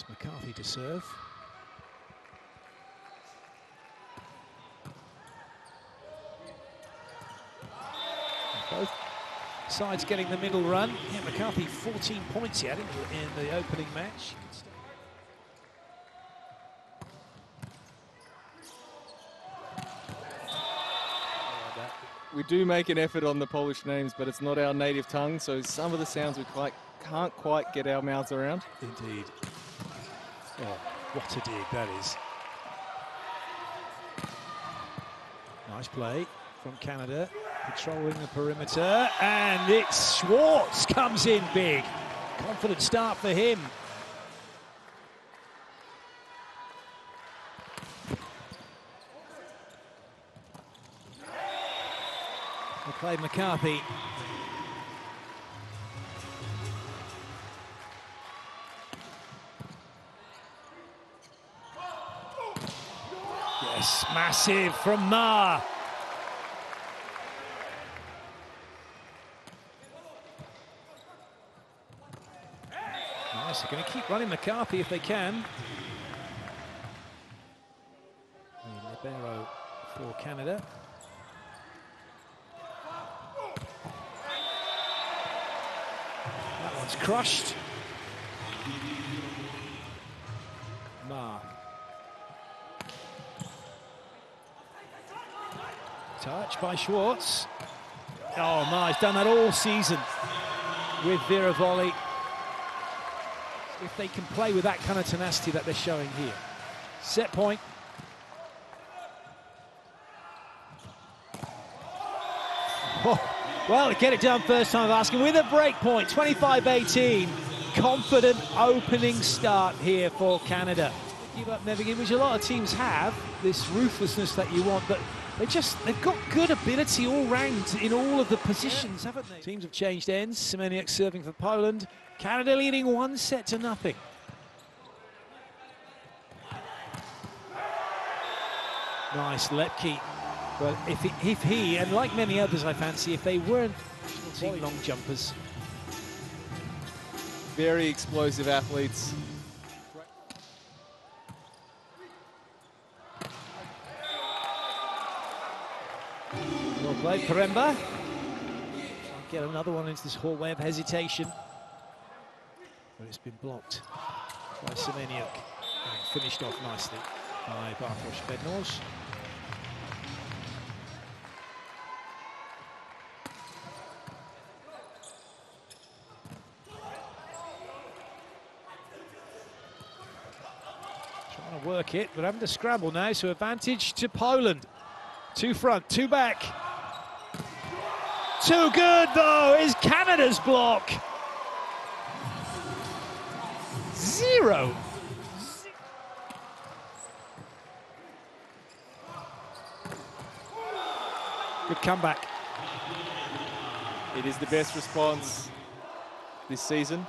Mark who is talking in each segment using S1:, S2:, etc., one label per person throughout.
S1: It's McCarthy to serve. Both sides getting the middle run. Yeah, McCarthy 14 points he had in the opening match.
S2: We do make an effort on the Polish names, but it's not our native tongue, so some of the sounds we can't quite get our mouths around.
S1: Indeed. Oh, what a dig that is. Nice play from Canada, patrolling the perimeter, and it's Schwartz comes in big. Confident start for him. They played McCarthy. Yes, massive from Ma. Nice, they're going to keep running McCarthy if they can. The libero for Canada. That one's crushed. Ma. Touch by Schwartz. Oh, Ma's done that all season with Viravoli. If they can play with that kind of tenacity that they're showing here. Set point. Oh, well, get it done first time of asking with a break point, 25-18. Confident opening start here for Canada. Give up, never give, which a lot of teams have, this ruthlessness that you want, but they've got good ability all round in all of the positions, haven't they? Teams have changed ends. Semeniuk serving for Poland. Canada leading 1-0. Nice, Lepke. Well, if he, and like many others I fancy, if they weren't long jumpers.
S2: Very explosive athletes.
S1: Well played, Karemba. Get another one into this hallway of hesitation. But it's been blocked by Semeniuk. And finished off nicely by Bartosz Bednarz. Trying to work it, but having to scramble now, so advantage to Poland. 2 front, 2 back. Too good, though, is Canada's block. 0. Good comeback.
S2: It is the best response this season.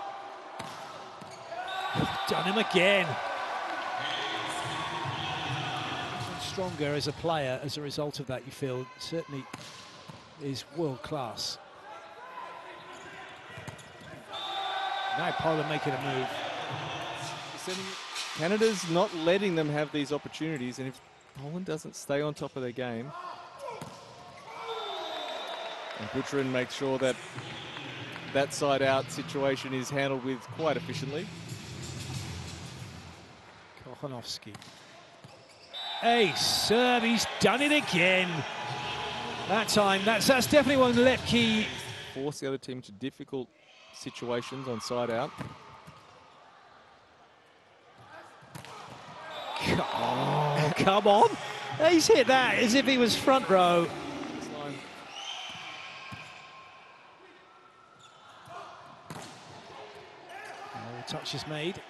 S1: Done him again. Stronger as a player as a result of that, you feel. Certainly is world class. Now Poland making a move.
S2: Canada's not letting them have these opportunities, and if Poland doesn't stay on top of their game, and Bucharin makes sure that that side-out situation is handled with quite efficiently.
S1: Kochanowski. Ace serve, he's done it again. That time, that's definitely one Lepke.
S2: Force the other team to difficult situations on side-out.
S1: Oh, come on. He's hit that as if he was front row. Oh, touch is made.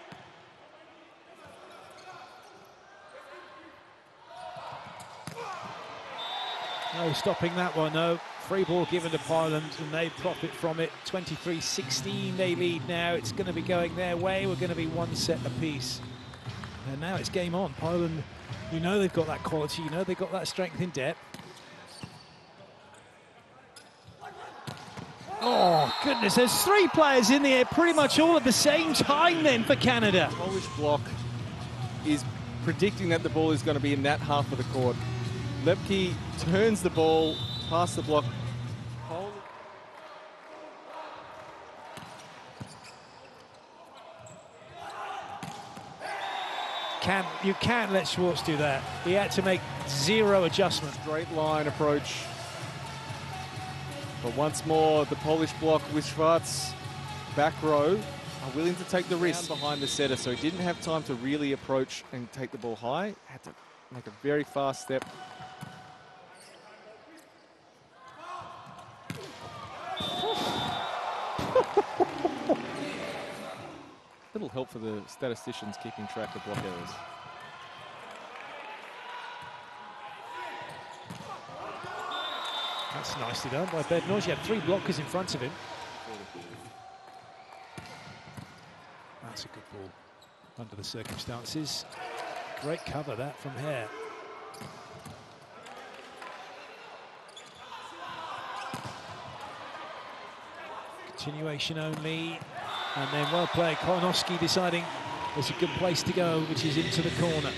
S1: No stopping that one, no. Free ball given to Poland, and they profit from it. 23-16 they lead now. It's going to be going their way. We're going to be 1 set apiece. And now it's game on. Poland, you know they've got that quality, you know they've got that strength in depth. Oh, goodness, there's 3 players in the air pretty much all at the same time then for Canada.
S2: Polish block is predicting that the ball is going to be in that half of the court. Lepke turns the ball past the block.
S1: You can't let Schwartz do that. He had to make 0 adjustment.
S2: Straight line approach. But once more, the Polish block with Schwartz back row are willing to take the risk behind the setter, so he didn't have time to really approach and take the ball high. Had to make a very fast step. Little help for the statisticians keeping track of block errors.
S1: That's nicely done by Bednarz. He had 3 blockers in front of him. That's a good ball under the circumstances. Great cover that from Hare. Continuation only. And then well played, Kolanowski deciding there's a good place to go, which is into the corner.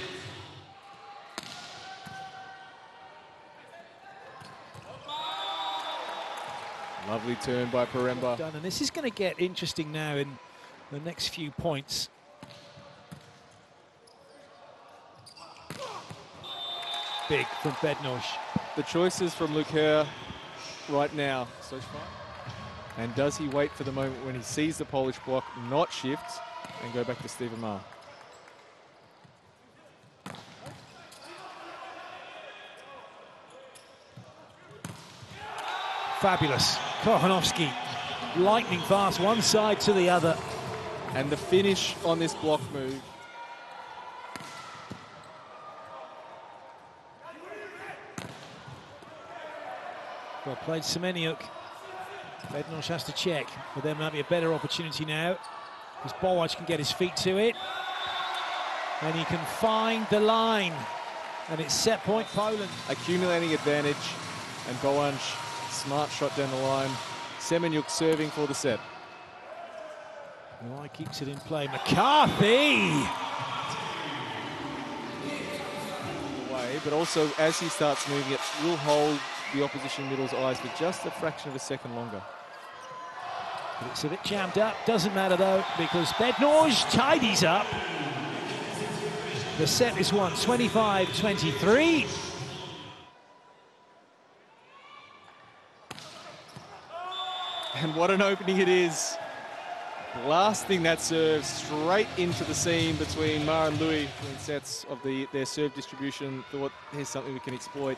S2: Lovely turn by Poremba.
S1: Done, and this is going to get interesting now in the next few points. Big from Bednarz.
S2: The choices from Luke Hare right now. And does he wait for the moment when he sees the Polish block not shift and go back to Stephen Maher?
S1: Fabulous. Kolanowski, lightning fast, one side to the other.
S2: And the finish on this block move.
S1: Well played, Semeniuk. Bednarz has to check, but there might be a better opportunity now, because Bołacz can get his feet to it. And he can find the line. And it's set point Poland.
S2: Accumulating advantage, and Bołacz, smart shot down the line. Semeniuk serving for the set.
S1: Why keeps it in play? McCarthy!
S2: Away, but also as he starts moving it, will hold the opposition middle's eyes for just a fraction of a second longer.
S1: But it's a bit jammed up. Doesn't matter though, because Bednarz tidies up. The set is won 25-23.
S2: And what an opening it is. Blasting that serve straight into the seam between Maher and Louis in sets of their serve distribution. Thought, here's something we can exploit.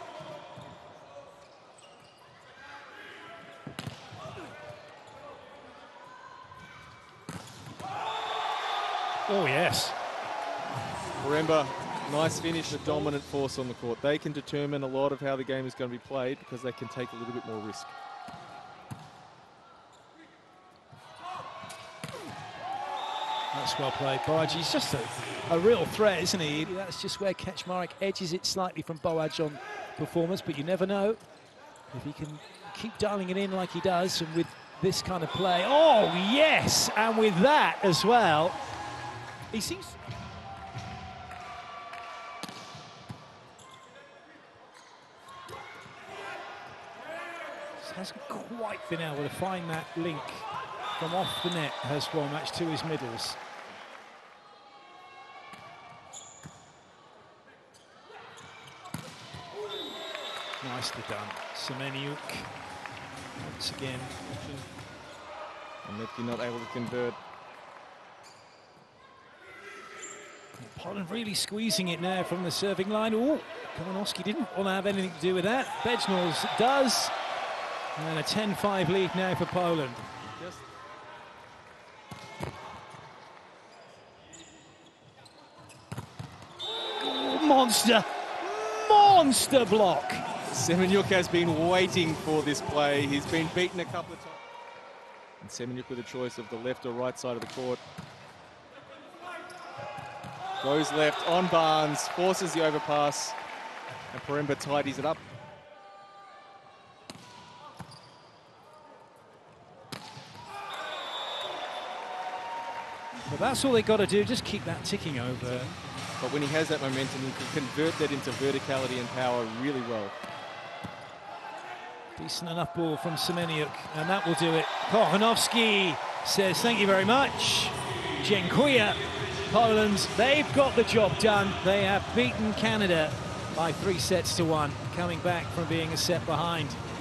S1: Oh, yes.
S2: Poremba, nice finish, a dominant force on the court. They can determine a lot of how the game is going to be played because they can take a little bit more risk.
S1: That's well played, Bołacz. He's just a real threat, isn't he? That's just where Kaczmarek edges it slightly from Bołacz on performance, but you never know if he can keep dialing it in like he does, and with this kind of play. Oh, yes! And with that as well, he seems... hasn't quite been able to find that link from off the net, has Bołacz to his middles. Nicely done. Semeniuk once again.
S2: And Lepke not able to convert.
S1: Poland really squeezing it now from the serving line. Oh, Kolanowski didn't want to have anything to do with that. Bednarz does. And a 10-5 lead now for Poland. Oh, monster block.
S2: Semeniuk has been waiting for this play. He's been beaten a couple of times. And Semeniuk with a choice of the left or right side of the court. Goes left on Barnes, forces the overpass, and Poremba tidies it up.
S1: That's all they got to do, just keep that ticking over.
S2: But when he has that momentum, he can convert that into verticality and power really well.
S1: Decent enough ball from Semeniuk, and that will do it. Kochanowski says thank you very much. Dziękuję. Poland, they've got the job done. They have beaten Canada by 3 sets to 1, coming back from being a set behind.